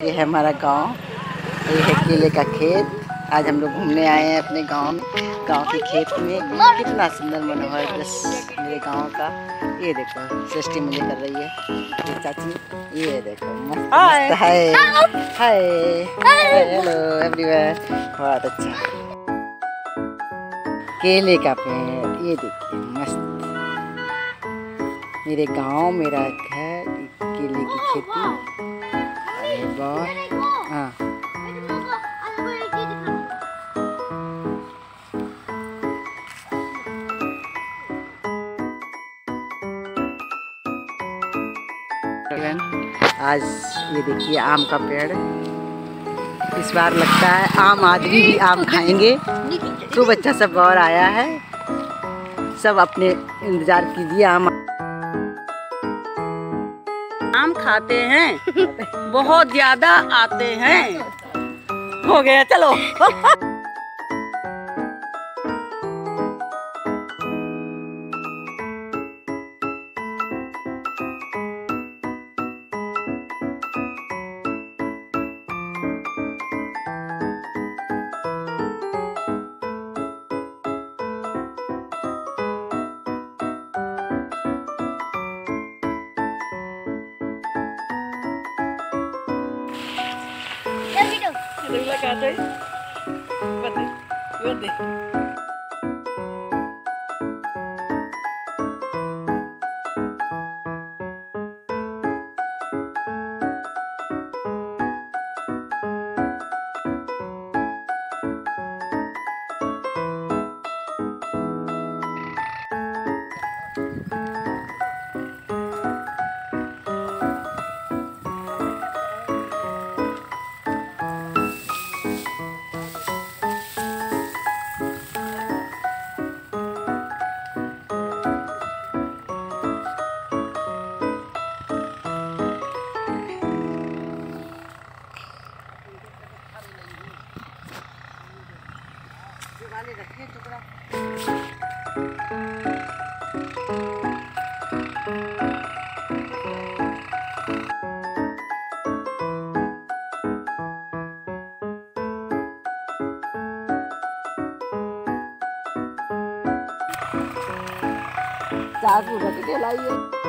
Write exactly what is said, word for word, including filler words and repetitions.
ये है हमारा गांव, ये है केले का खेत। आज हम लोग घूमने आए हैं अपने गांव में, गांव के खेत में। कितना सुंदर मनोहर दृश्य मेरे गांव का। ये देखो सृष्टि मुझे कर रही है ये चाची, ये देखो मस्त मस्त है। हाय हेलो एवरीवन, बहुत अच्छा केले का पेड़। ये देखिए मस्त मेरे गांव, मेरा घर, केले की खेती। अरे वाह, हाँ आज ये देखिए आम का पेड़। इस बार लगता है आम आदमी भी आम खाएंगे। खूब अच्छा सब और आया है, सब अपने इंतजार कीजिए। आम आम खाते हैं, बहुत ज्यादा आते हैं। हो गया चलो। Bate, bate. चाकू रख के लाइए।